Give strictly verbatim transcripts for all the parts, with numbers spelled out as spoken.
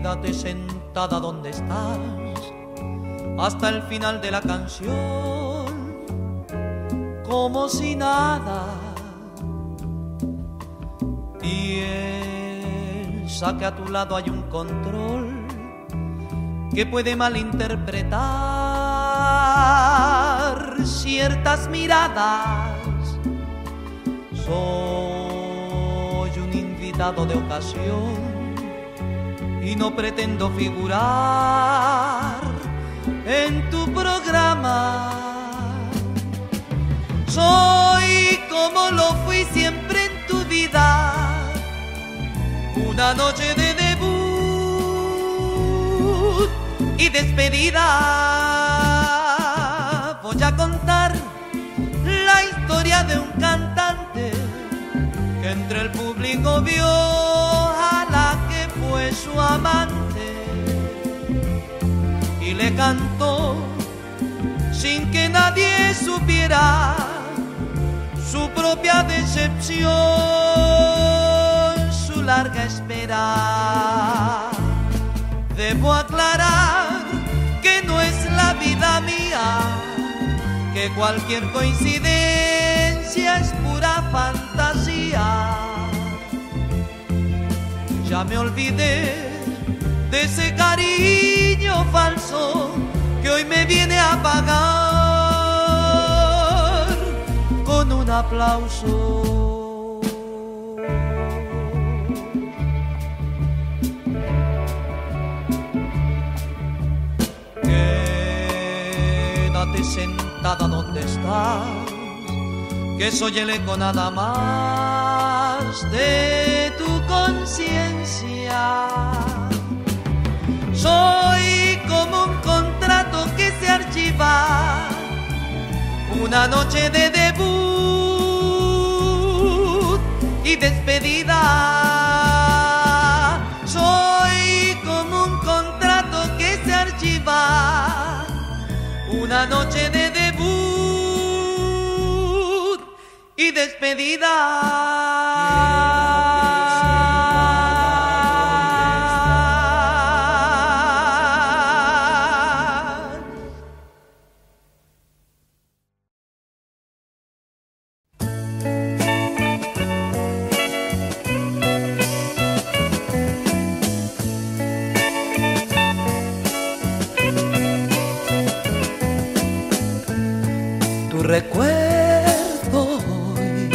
Quédate sentada donde estás hasta el final de la canción, como si nada. Piensa que a tu lado hay un control que puede malinterpretar ciertas miradas. Soy un invitado de ocasión y no pretendo figurar en tu programa. Soy como lo fui siempre en tu vida, una noche de debut y despedida. Voy a contar la historia de un cantante que entre el público vio a la que fue su amante y le cantó sin que nadie supiera su propia decepción, su larga espera. Debo aclarar que no es la vida mía, que cualquier coincidencia es pura fantasía. Ya me olvidé de ese cariño falso que hoy me viene a pagar con un aplauso. Quédate sentada donde estás, que soy el eco nada más de tu conciencia. Soy como un contrato que se archiva, una noche de debut y despedida. Soy como un contrato que se archiva, una noche de debut y despedida. Tu recuerdo hoy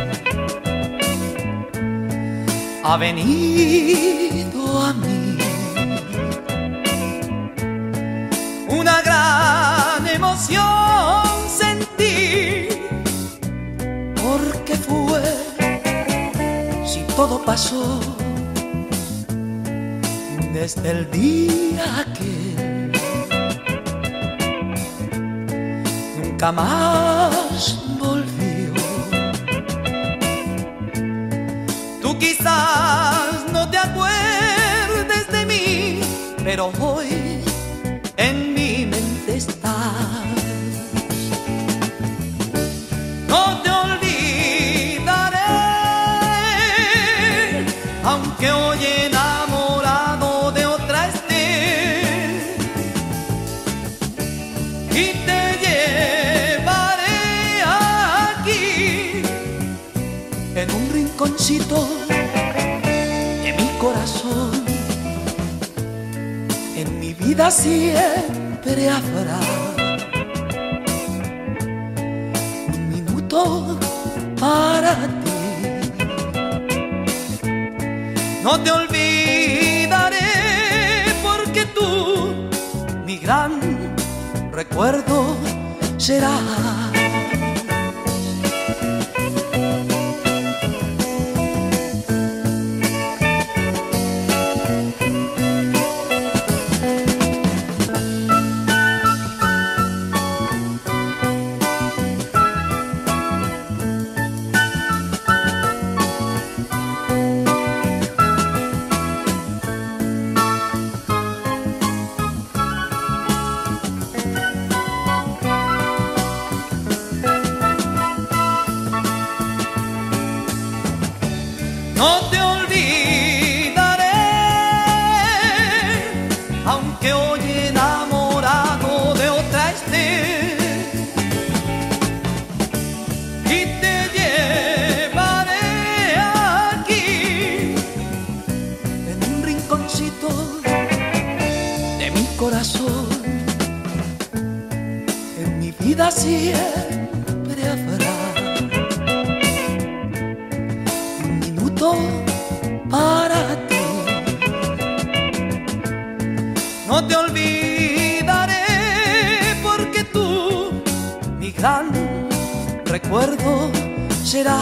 ha venido a mí, una gran emoción sentí, porque fue, si todo pasó desde el día que nunca más volvió. Tú quizás no te acuerdes de mí, pero hoy en mi mente estás. No te olvidaré, aunque hoy enamorado de otra esté, y te llevaré aquí en un rinconcito de mi corazón. En mi vida siempre habrá un minuto para ti. No te olvidaré, porque tú, mi gran recuerdo serás. rinconcito de mi corazón. En mi vida siempre habrá un minuto para ti. No te olvidaré porque tú, mi gran recuerdo será.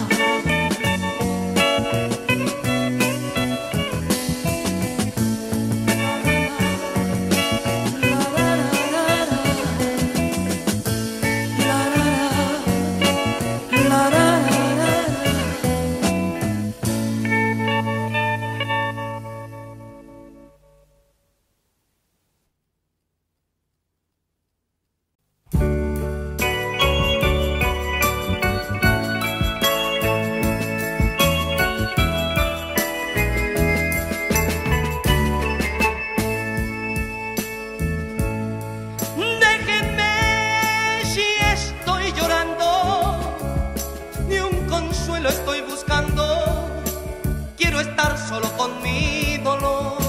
Estoy buscando, quiero estar solo con mi dolor.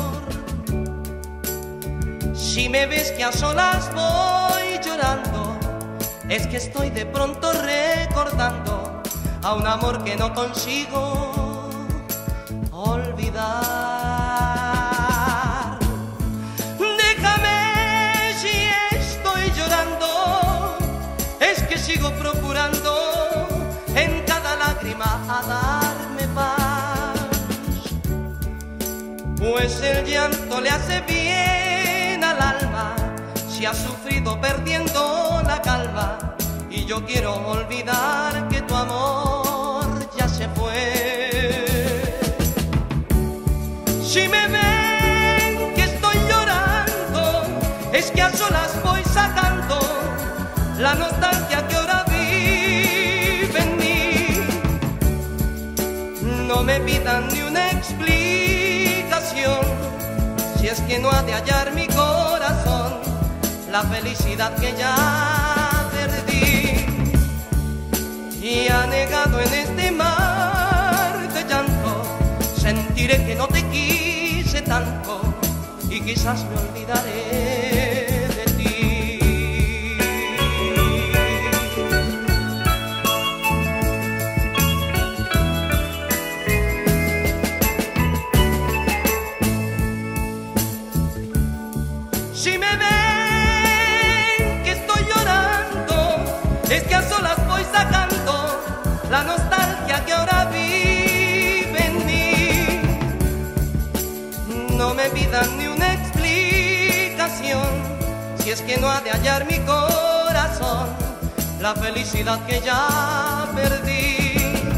Si me ves que a solas voy llorando, es que estoy de pronto recordando a un amor que no consigo olvidar. Déjame si estoy llorando, es que sigo procurando en cada lágrima a darme paz, pues el llanto le hace bien al alma si ha sufrido perdiendo la calma. Y yo quiero olvidar que tu amor ya se fue. Si me ven que estoy llorando, es que a solas voy sacando la nostalgia que ahora vive en mí. No me pidan ni una explicación, si es que no ha de hallar mi corazón la felicidad que ya perdí. Y anegado en este mar de llanto, sentiré que no te quise tanto y quizás me olvidaré de ti. Si me ven que estoy llorando, es que a solas voy sacando la nostalgia que ahora vive en mí. No me pidan ni una explicación, si es que no ha de hallar mi corazón la felicidad que ya perdí.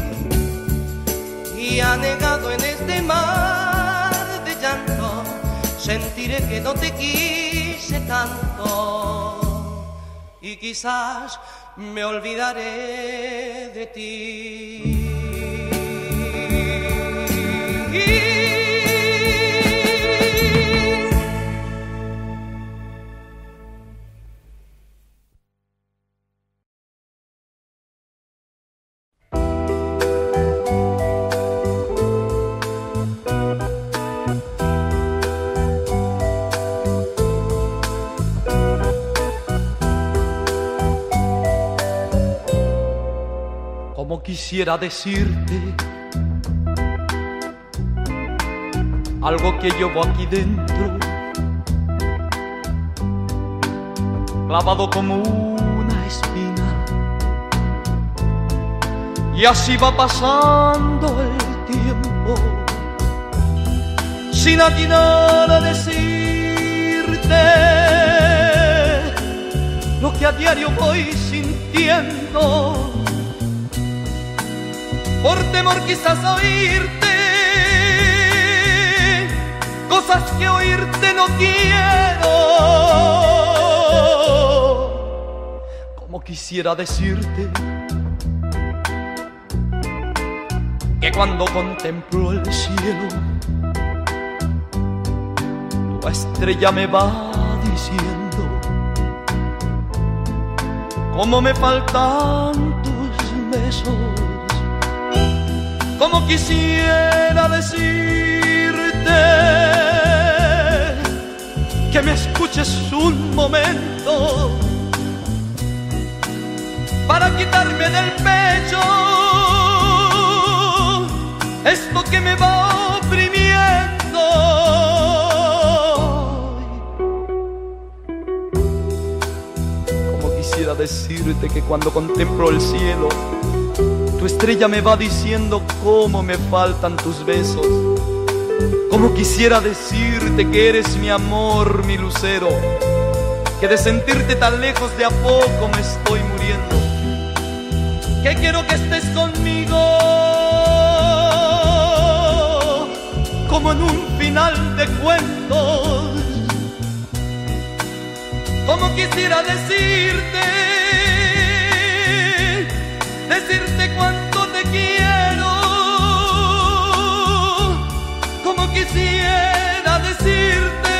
Y anegado en este mar de llanto, sentiré que no te quise tanto y quizás me olvidaré de ti. Como quisiera decirte algo que llevo aquí dentro, clavado como una espina, y así va pasando el tiempo sin atinar a decirte lo que a diario voy sintiendo, por temor quizás a oírte cosas que oírte no quiero. Como quisiera decirte que cuando contemplo el cielo, tu estrella me va diciendo cómo me faltan tus besos. Como quisiera decirte aproveches un momento para quitarme del pecho esto que me va oprimiendo. Como quisiera decirte que cuando contemplo el cielo, tu estrella me va diciendo cómo me faltan tus besos. Como quisiera decirte que eres mi amor, mi lucero, que de sentirte tan lejos de a poco me estoy muriendo, que quiero que estés conmigo como en un final de cuentos. Como quisiera decirte, decirte cuánto te quiero. Como quisiera decirte,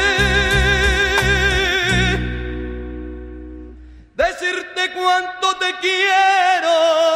decirte cuánto te quiero.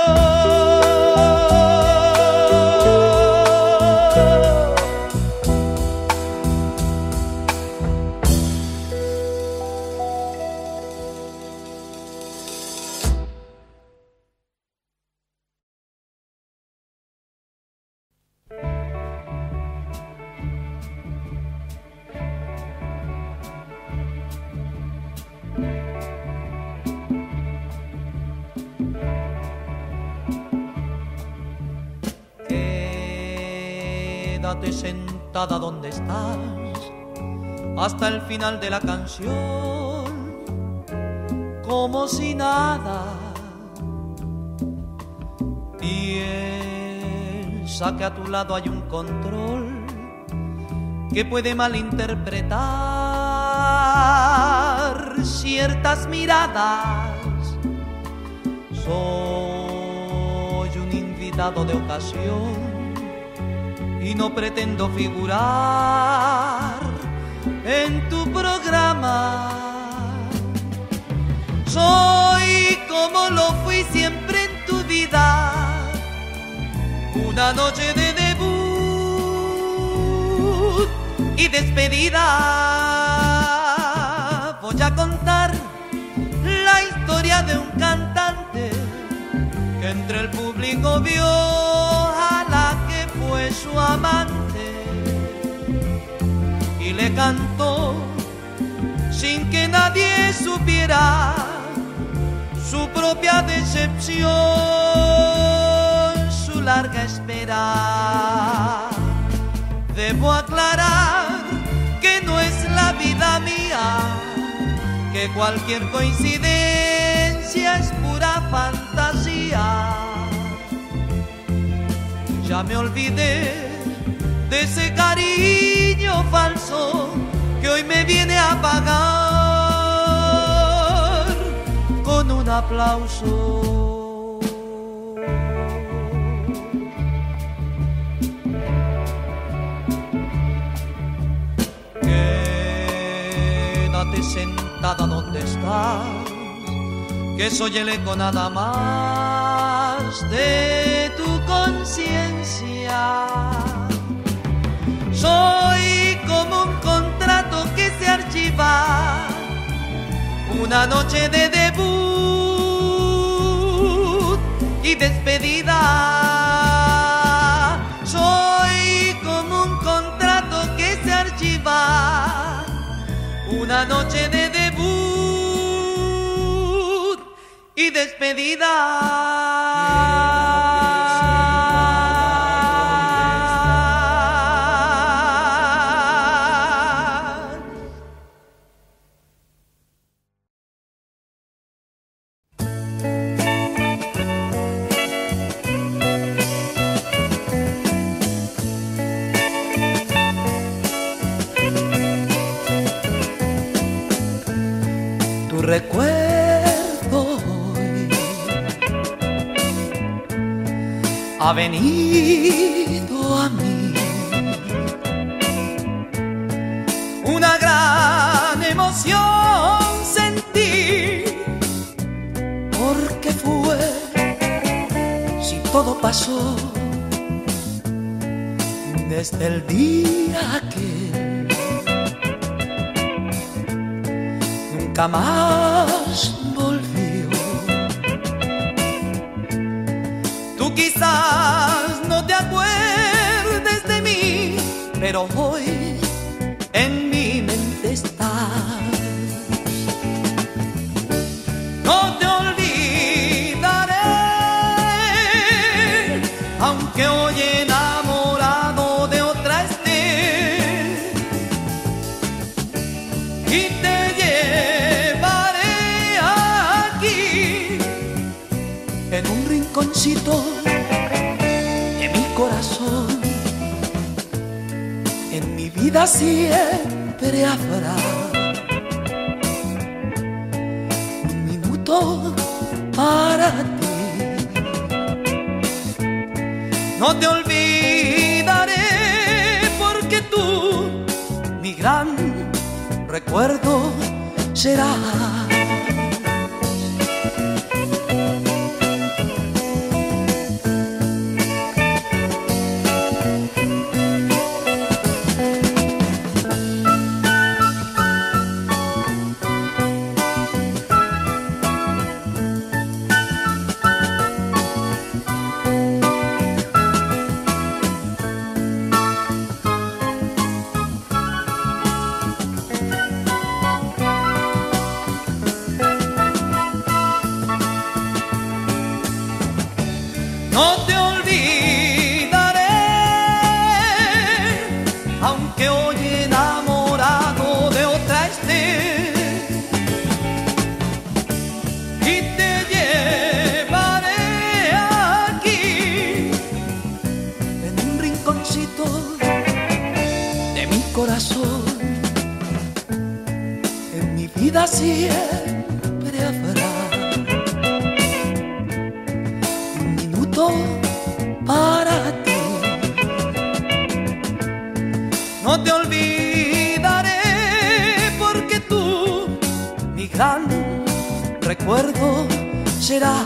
Quédate sentada donde estás hasta el final de la canción, como si nada. Piensa que a tu lado hay un control que puede malinterpretar ciertas miradas. Soy un invitado de ocasión y no pretendo figurar en tu programa. Soy como lo fui siempre en tu vida, una noche de debut y despedida. Voy a contar la historia de un cantante que entre el público vio a la que fue su amante y le cantó sin que nadie supiera su propia decepción, su larga espera. Debo aclarar que no es la vida mía, que cualquier coincidencia es pura fantasía. Ya me olvidé de ese cariño falso que hoy me viene a pagar con un aplauso. Quédate sentada donde estás, que soy el eco nada más de tu conciencia. Soy como un contrato que se archiva, una noche de debut y despedida. Soy como un contrato que se archiva, una noche de debut y despedida. Tu recuerdo hoy ha venido a mí, una gran emoción sentí, porque fue, si todo pasó desde el día que nunca más volvió. Tú quizás no te acuerdes de mí, pero hoy en mi mente estás. No te olvidaré, aunque hoy enamorado de otra esté, y te llevaré aquí en un rinconcito de mi corazón. En mi vida siempre habrá un minuto para ti. No te olvidaré porque tú, mi gran recuerdo, serás. No te olvidaré, aunque hoy enamorado de otra esté, y te llevaré aquí en un rinconcito de mi corazón. En mi vida siempre habrá para ti. No te olvidaré porque tú, mi gran recuerdo, serás.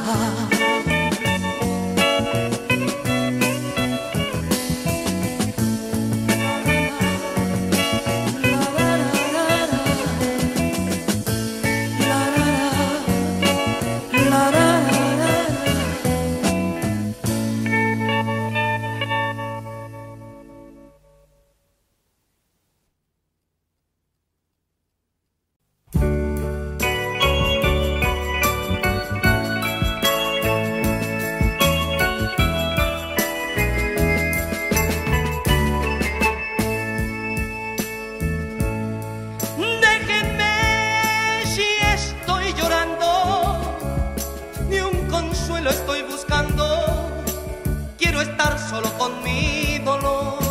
Estoy buscando, quiero estar solo con mi dolor.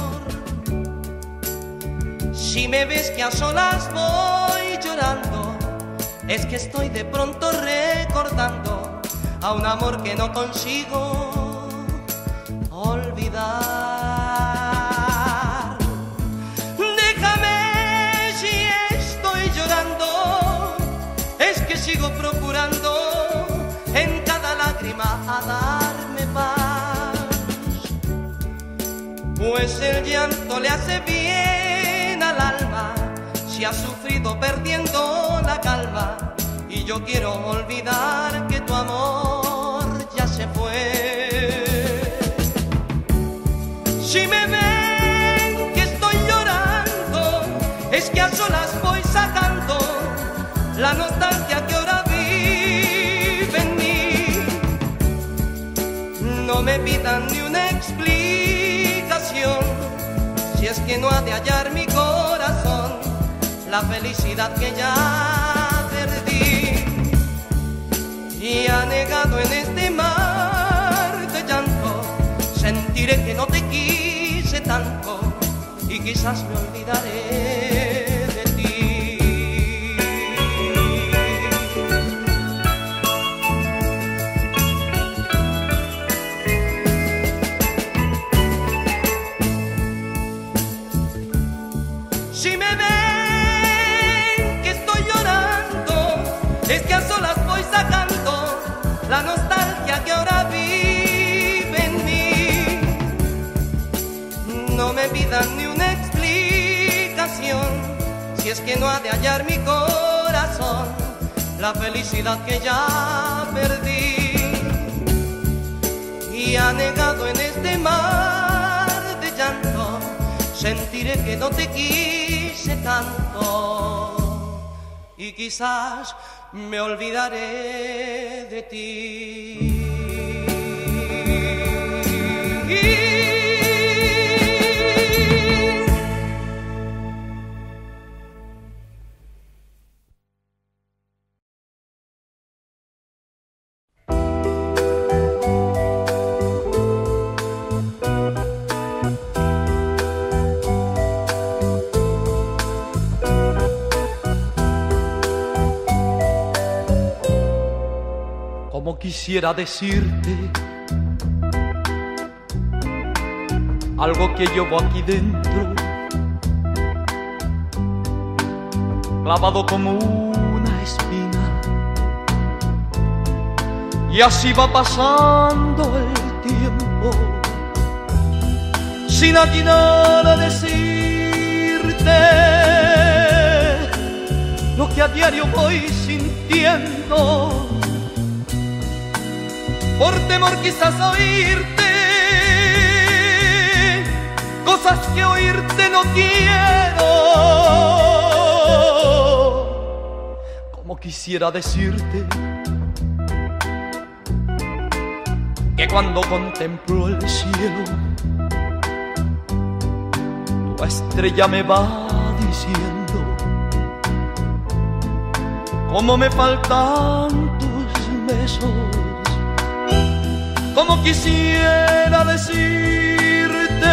Si me ves que a solas voy llorando, es que estoy de pronto recordando a un amor que no consigo olvidar. Déjame si estoy llorando, es que sigo procurando en cada lágrima a darme paz, pues el llanto le hace bien al alma si ha sufrido perdiendo la calma, y yo quiero olvidar que tu amor ya se fue. Si me ven que estoy llorando, es que a solas voy sacando la nostalgia que ahora no me pidan ni una explicación, si es que no ha de hallar mi corazón la felicidad que ya perdí, y anegado en este mar de llanto sentiré que no te quise tanto, y quizás me olvidaré de ti. Si me ven que estoy llorando, es que a solas voy sacando la nostalgia que ahora vive en mí. No me pidan ni una explicación, si es que no ha de hallar mi corazón la felicidad que ya perdí, y anegado en este mar de llanto sentiré que no te quise tanto, y quizás me olvidaré de ti. Como quisiera decirte algo que llevo aquí dentro, clavado como una espina, y así va pasando el tiempo sin atinar a decirte lo que a diario voy sintiendo, por temor quizás a oírte cosas que oírte no quiero. Como quisiera decirte que cuando contemplo el cielo, tu estrella me va diciendo cómo me faltan tus besos. Como quisiera decirte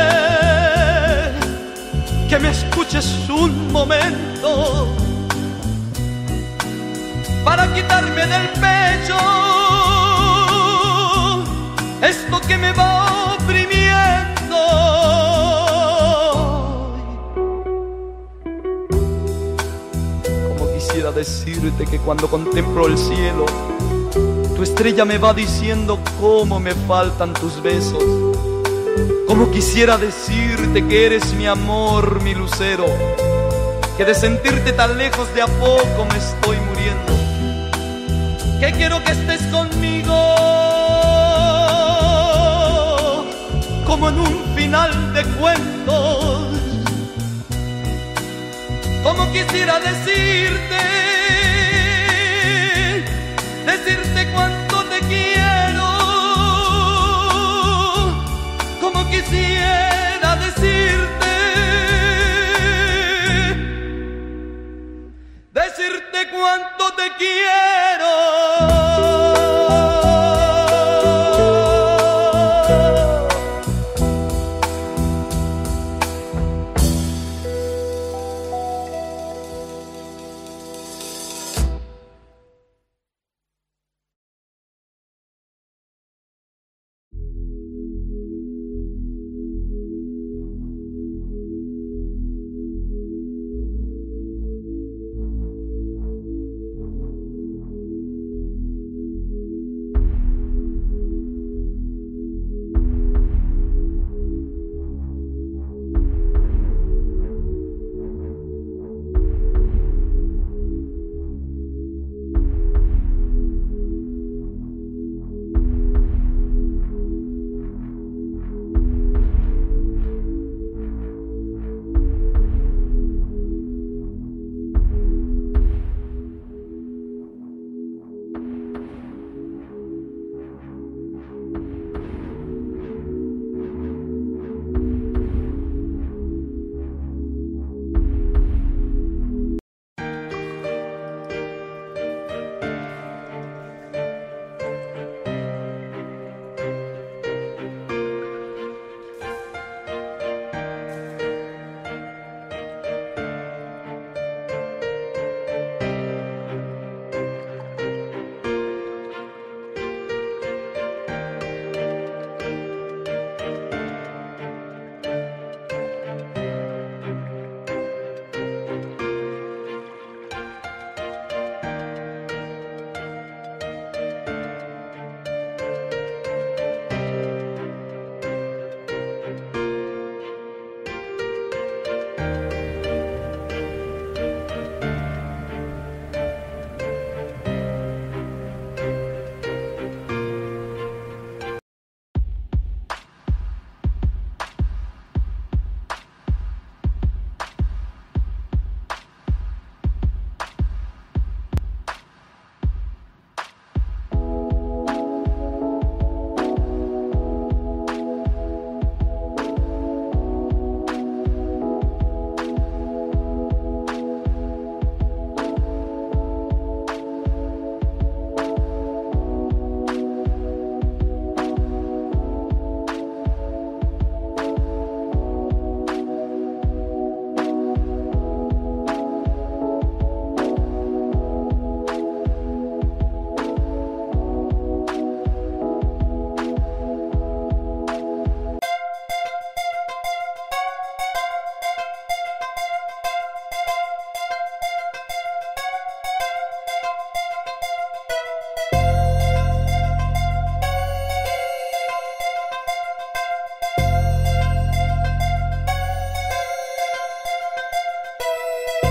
que me escuches un momento para quitarme del pecho esto que me va oprimiendo. Como quisiera decirte que cuando contemplo el cielo, tu estrella me va diciendo cómo me faltan tus besos. Como quisiera decirte que eres mi amor, mi lucero, que de sentirte tan lejos de a poco me estoy muriendo, que quiero que estés conmigo como en un final de cuentos. Como quisiera decirte decirte cuánto te quiero, como quisiera decirte, decirte cuánto te quiero.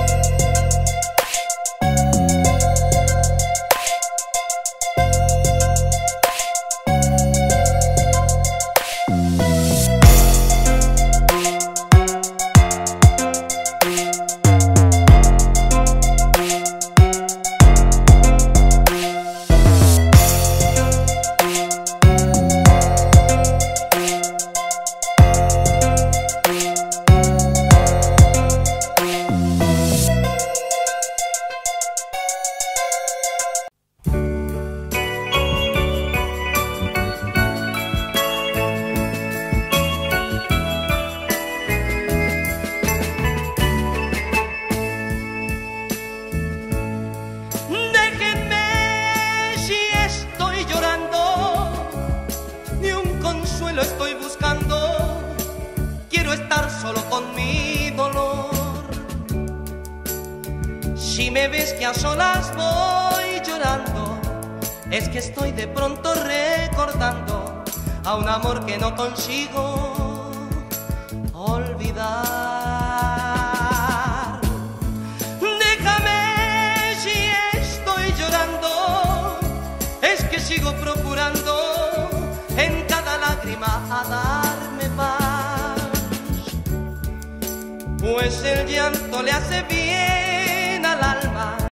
Estoy buscando, quiero estar solo con mi dolor. Si me ves que a solas voy llorando, es que estoy de pronto recordando a un amor que no consigo olvidar. Déjame si estoy llorando, es que sigo procurando en cada lágrima a darme paz, pues el llanto le hace bien al alma.